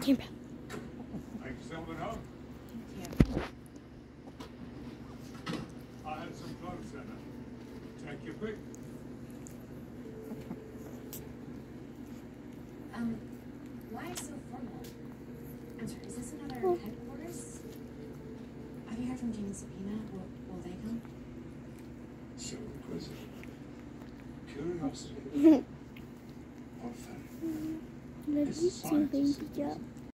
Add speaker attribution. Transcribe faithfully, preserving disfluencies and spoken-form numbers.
Speaker 1: Camp out.
Speaker 2: Thanks for coming home.
Speaker 3: Yeah.
Speaker 2: I had some clothes in it. Take your pick.
Speaker 3: Um, why so formal? I'm sorry, is this another
Speaker 1: Oh.
Speaker 3: headquarters? Have you heard from Jane and Sabina? Will, will they come?
Speaker 4: So inquisitive. Curiosity. Or fun.
Speaker 1: Love you too, baby.